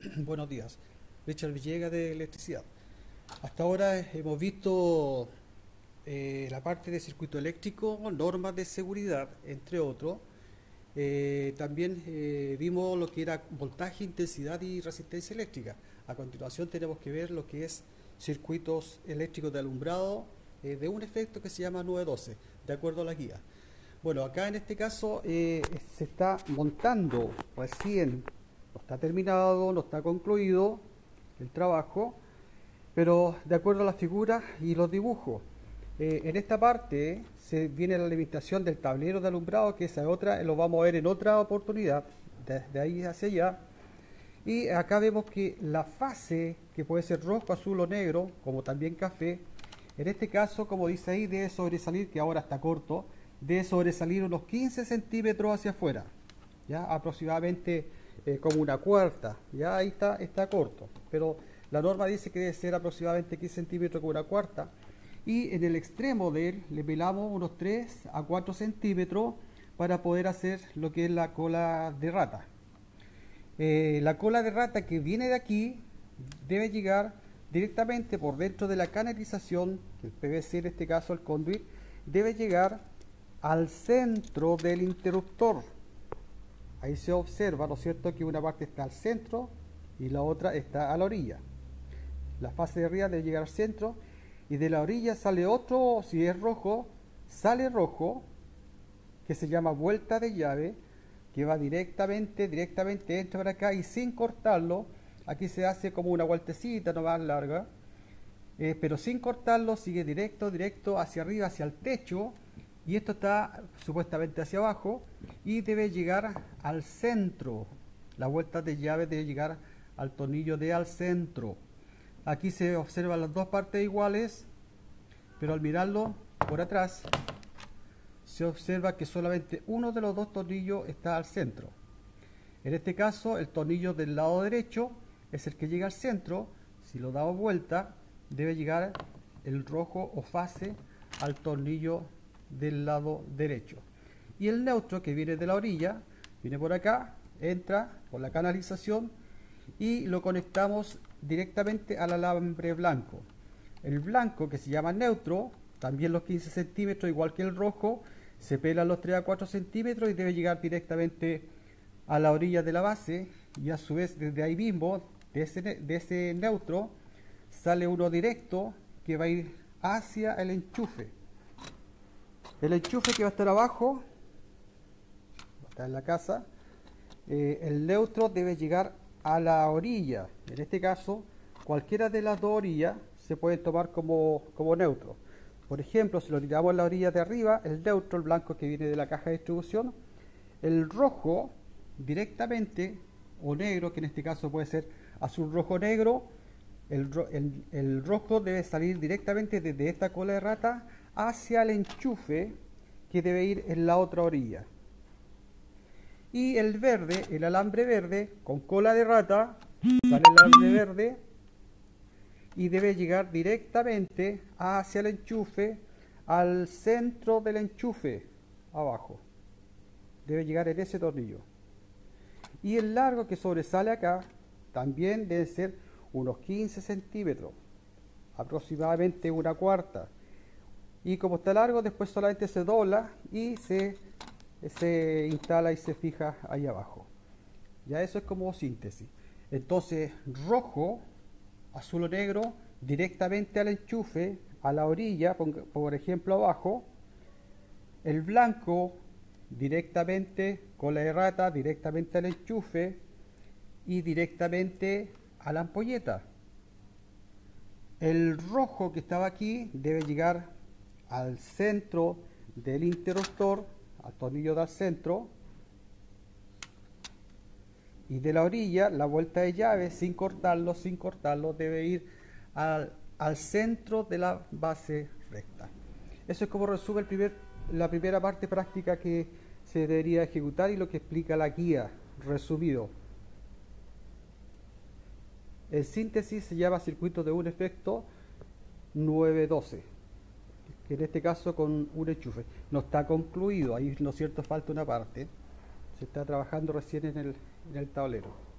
Buenos días. Richard Villegas de Electricidad. Hasta ahora hemos visto la parte de circuito eléctrico, normas de seguridad, entre otros. También vimos lo que era voltaje, intensidad y resistencia eléctrica. A continuación tenemos que ver lo que es circuitos eléctricos de alumbrado de un efecto que se llama 912, de acuerdo a la guía. Bueno, acá en este caso se está montando recién, no está terminado, no está concluido el trabajo, pero de acuerdo a las figuras y los dibujos. En esta parte se viene la limitación del tablero de alumbrado, que esa otra lo vamos a ver en otra oportunidad, desde ahí hacia allá. Y acá vemos que la fase, que puede ser rojo, azul o negro, como también café, en este caso, como dice ahí, debe sobresalir, que ahora está corto, debe sobresalir unos 15 centímetros hacia afuera, ya aproximadamente como una cuarta, ya ahí está corto, pero la norma dice que debe ser aproximadamente 15 centímetros como una cuarta, y en el extremo de él le pelamos unos 3 a 4 centímetros para poder hacer lo que es la cola de rata. La cola de rata que viene de aquí debe llegar directamente por dentro de la canalización, el PVC en este caso el conduit, debe llegar al centro del interruptor. Ahí se observa, ¿no es cierto?, que una parte está al centro y la otra está a la orilla. La fase de arriba debe llegar al centro y de la orilla sale otro, si es rojo, sale rojo, que se llama vuelta de llave, que va directamente entra por acá y sin cortarlo, aquí se hace como una vueltecita no más larga, pero sin cortarlo sigue directo hacia arriba, hacia el techo, y esto está supuestamente hacia abajo y debe llegar al centro. La vuelta de llave debe llegar al tornillo de al centro. Aquí se observan las dos partes iguales, pero al mirarlo por atrás se observa que solamente uno de los dos tornillos está al centro. En este caso, el tornillo del lado derecho es el que llega al centro. Si lo damos vuelta, debe llegar el rojo o fase al tornillo del lado derecho. Y el neutro, que viene de la orilla, viene por acá, entra por la canalización y lo conectamos directamente al alambre blanco. El blanco, que se llama neutro, también los 15 centímetros, igual que el rojo, se pela los 3 a 4 centímetros y debe llegar directamente a la orilla de la base, y a su vez desde ahí mismo, de ese neutro, sale uno directo que va a ir hacia el enchufe. El enchufe que va a estar abajo, va a estar en la casa, el neutro debe llegar a la orilla. En este caso, cualquiera de las dos orillas se puede tomar como neutro. Por ejemplo, si lo tiramos en la orilla de arriba, el neutro, el blanco que viene de la caja de distribución, el rojo directamente, o negro, que en este caso puede ser azul, rojo, negro, el rojo debe salir directamente desde esta cola de rata hacia el enchufe que debe ir en la otra orilla. Y el verde, el alambre verde, con cola de rata, sale el alambre verde y debe llegar directamente hacia el enchufe, al centro del enchufe, abajo. Debe llegar en ese tornillo. Y el largo que sobresale acá también debe ser unos 15 centímetros, aproximadamente una cuarta. Y como está largo, después solamente se dobla y se instala y se fija ahí abajo. Ya eso es como síntesis. Entonces, rojo, azul o negro, directamente al enchufe, a la orilla, por ejemplo abajo. El blanco, directamente, cola de rata, directamente al enchufe y directamente a la ampolleta. El rojo que estaba aquí debe llegar al centro del interruptor, al tornillo del centro, y de la orilla la vuelta de llave sin cortarlo debe ir al centro de la base recta. Eso es como resume la primera parte práctica que se debería ejecutar y lo que explica la guía resumido. En síntesis se llama circuito de un efecto 912, que en este caso con un enchufe. No está concluido, ahí no es cierto, falta una parte. Se está trabajando recién en el tablero.